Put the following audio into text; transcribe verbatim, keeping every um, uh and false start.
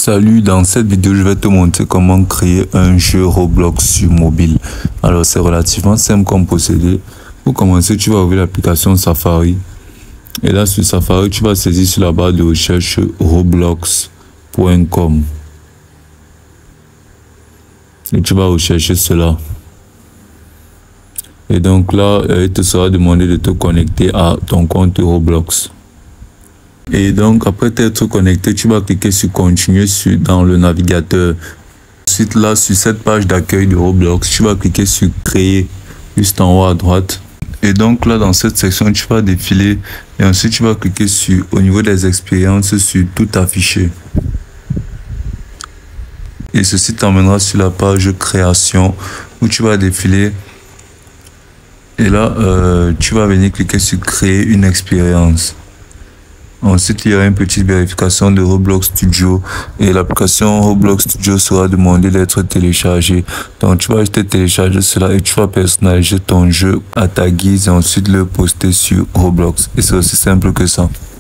Salut, dans cette vidéo, je vais te montrer comment créer un jeu Roblox sur mobile. Alors, c'est relativement simple comme procédé. Pour commencer, tu vas ouvrir l'application Safari. Et là, sur Safari, tu vas saisir sur la barre de recherche roblox point com. Et tu vas rechercher cela. Et donc là, il te sera demandé de te connecter à ton compte Roblox. Et donc, après t'être connecté, tu vas cliquer sur continuer sur, dans le navigateur. Ensuite, là, sur cette page d'accueil de Roblox, tu vas cliquer sur créer, juste en haut à droite. Et donc, là, dans cette section, tu vas défiler. Et ensuite, tu vas cliquer sur, au niveau des expériences, sur tout afficher. Et ceci t'emmènera sur la page création, où tu vas défiler. Et là, euh, tu vas venir cliquer sur créer une expérience. Ensuite, il y aura une petite vérification de Roblox Studio et l'application Roblox Studio sera demandée d'être téléchargée. Donc, tu vas juste télécharger cela et tu vas personnaliser ton jeu à ta guise et ensuite le poster sur Roblox. Et c'est aussi simple que ça.